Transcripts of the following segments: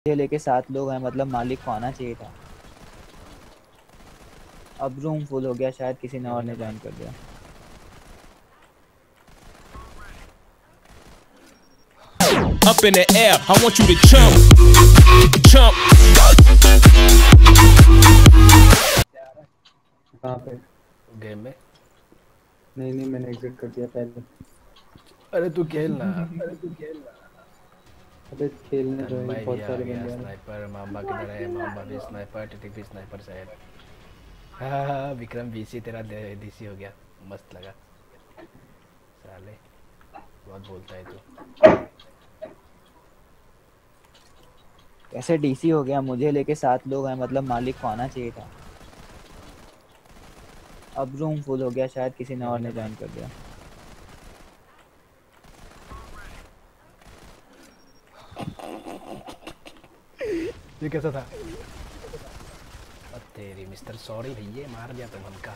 मुझे लेके 7 लोग हैं, मतलब मालिक को आना चाहिए था। अब रूम फुल हो गया, शायद किसी ने और ने ज्वाइन कर दिया। Up in the air, I want you to jump, jump. कहाँ पे? गेम में। नहीं मैंने एग्जिट कर दिया पहले। अरे तू खेल ना। अबे खेलने तो तन्मय भी बहुत आ सारे गया, बंदे आ रहे। स्नाइपर मामा किधर है? मामा भी स्नाइपर, टिटी भी स्नाइपर शायद। हाँ विक्रम बीसी तेरा डीसी हो गया, मस्त लगा। साले बहुत बोलता है तू। कैसे डीसी हो गया? मुझे लेके 7 लोग हैं, मतलब मालिक को आना चाहिए था। अब रूम फुल हो गया, शायद किसी ने और ने ज्वाइन कर दिया। ये कैसा था? तेरी मिस्टर सॉरी भैया, मार दिया तुम हमका।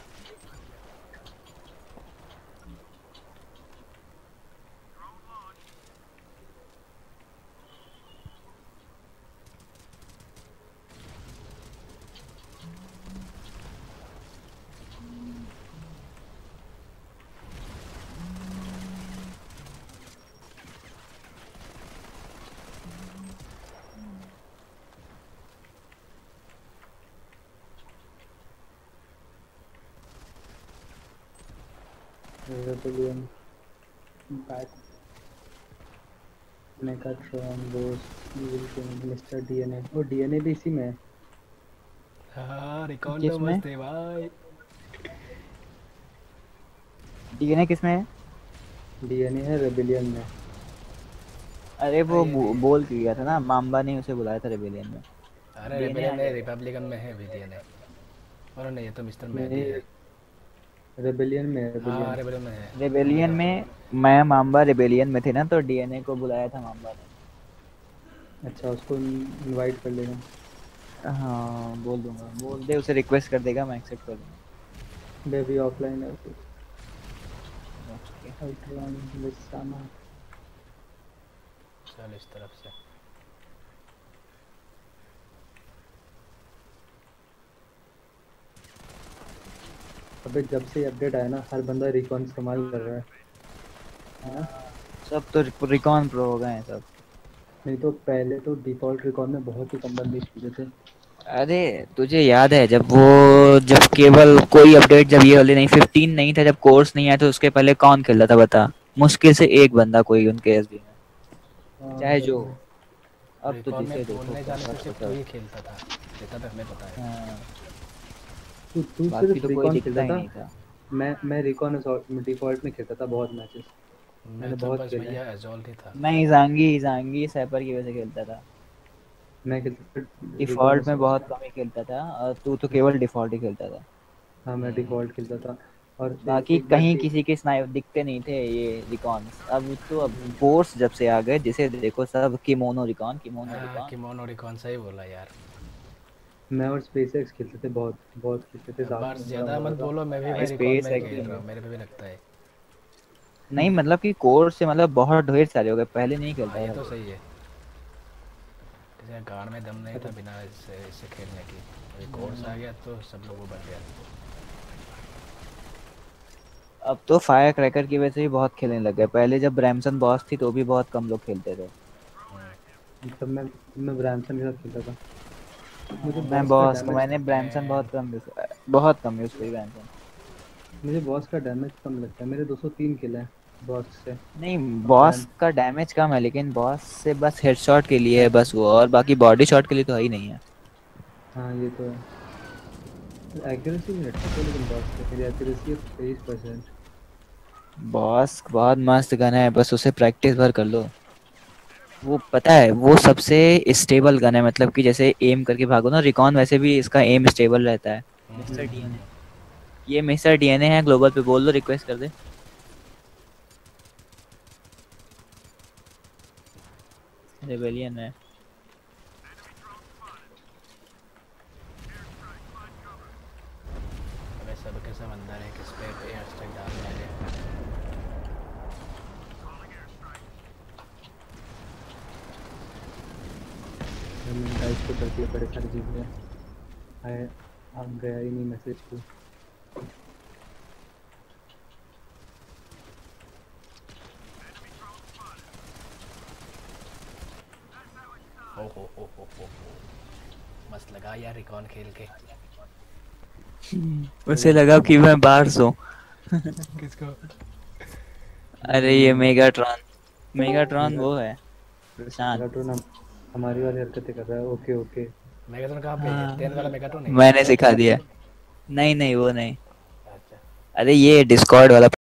Rebellion back Megatron boss evil king mister DNA. वो डीएनए भी इसी में है। हाँ रिकॉन तो किसमें? मस्त है भाई। डीएनए किसमें है? डीएनए है रेबेलियन में। अरे वो ये नहीं। बोल के गया था ना, माम्बा ने उसे बुलाया था रेबेलियन में। अरे डीएनए आ रेबेलियन है, जाएगा। रिपब्लिकन में है भी डीएनए। और नहीं, ये तो मिस्टर मेहदी नहीं है। रेबेलियन में है हाँ रेबेलियन। रेबेलियन में है। रेबेलियन देखा। में मैं माम्बा रेबेलियन में थे ना, तो डीएनए को बुलाया था माम्बा ने। अच्छा उसको इनवाइट कर लेना। हाँ बोल दूंगा, बोल दे, उसे रिक्वेस्ट कर देगा, मैं एक्सेप्ट कर दूंगा। बेबी ऑफलाइन है। ओके। अल्ट्रॉन लिसाना। चल इस तरफ से। अबे जब से अपडेट आया ना हर बंदा रिकॉन इस्तेमाल कर रहा है ना। सब तो रिकॉन प्रो हो गए हैं सब। नहीं तो पहले तो डिफॉल्ट रिकॉन में बहुत ही कम बंदे खेलते थे। अरे तुझे याद है जब केवल कोई अपडेट, जब ये वाली नहीं 15 नहीं था, जब कोर्स नहीं आया, तो उसके पहले कौन खेलता था बता? मुश्किल से एक बंदा कोई उनके एसबी में, हाँ चाहे जो। बराबर। अब तो रिकॉन में जिसे देखो बोलने जाने से सिर्फ तू सब। ही खेलता था, जितना तक हमें पता है। हाँ, तू बाकी सिर्फ तो कोई रिकॉन दिखता खेलता ही था। नहीं था। मैं रिकॉन डिफॉल्ट में खेलता था बहुत मैचेस। मैं मैंने तो बहुत बस खेले हैं। भैया एजोल ही था। मैं इजांगी सैपर की वजह से खेलता था। मैं खेलता था रिकॉन डिफॉल्ट में बहुत कम ही खेलता था, और तू तो केवल डिफॉल्ट ही खेलता था। हाँ मैं डिफॉल्ट खेलता था। और बाकी एक बार कहीं किसी के स्नाइपर दिखते नहीं थे ये रिकॉन्स। अब कोर्स जब से आ गए, जिसे देखो सब किमोनो रिकॉन, किमोनो हाँ रिकॉन। किमोनो रिकॉन सही बोला यार। मैं और स्पेसएक्स खेलते थे बहुत बहुत खेलते थे अब साथ बार में मेरा ज़्यादा होता मत था। बोलो, मैं भी भाई रिकॉन स्पेस में ही एक्स खेल भी रहा नहीं। हूँ, मेरे पे भी लगता है। नहीं मतलब कि कोर्स से मतलब बहुत ढेर सारे हो गए, पहले नहीं हाँ खेलता ये था तो कोई। सही है। किसी गाड़ में दम नहीं था अरे बिना इससे खेलने की। अभी कोर्स आ गया तो सब लोग वो बन गया। अब तो फायर क्रैकर की वजह से भी बहुत खेलने लग गए। पहले जब ब्रैमसन बॉस थी तो भी बहुत कम लोग खेलते थे। तब मैं ब्रैमसन के साथ खेलता था। मुझे मैं बॉस का बॉस डैमेज मैंने ब्रैमसन एंड बहुत कम यूज करी ब्रैमसन। मुझे बॉस का डैमेज कम लगता है। मेरे 203 किल है बॉस से। नहीं, और बॉस ब्रैम का डैमेज कम है, लेकिन बॉस से बस हेडशॉट के लिए है हेड। बस वो, और बाकी बॉडी शॉट के लिए तो है ही नहीं है। हाँ ये तो है। एक्यूरेसी भी अच्छा था लेकिन बॉस से मेरी एक्यूरेसी है 23%। बॉस बहुत मस्त गन है, बस उसे प्रैक्टिस भर कर लो। वो पता है, वो सबसे स्टेबल गन है, मतलब कि जैसे एम करके भागो ना, रिकॉन वैसे भी इसका एम स्टेबल रहता है। मिस्टर डीएनए, ये मिस्टर डीएनए है, ग्लोबल पे बोल दो, रिक्वेस्ट कर दे। रेबेलियन है। हमें सब के सब अंदर है, किस पे एयर स्ट्राइक डाल मैंने। मैंने गाइस को कर दिया बड़े सारे जीत गए। आए हम गया ही नहीं मैसेज को। हो मस्त लगा यार रिकॉन खेल के। उसे लगा कि मैं बाहर सो। किसको? अरे ये मेगाट्रॉन, मेगाट्रॉन वो है प्रशांत। मेगाट्रोन हमारी वाली हरकतें कर रहा है। Okay okay. मेगाट्रॉन कहाँ पे है? हाँ 10 वाला मेगाट्रॉन है? मैंने सिखा दिया। नहीं नहीं वो नहीं, अच्छा। अरे ये डिस्कॉर्ड वाला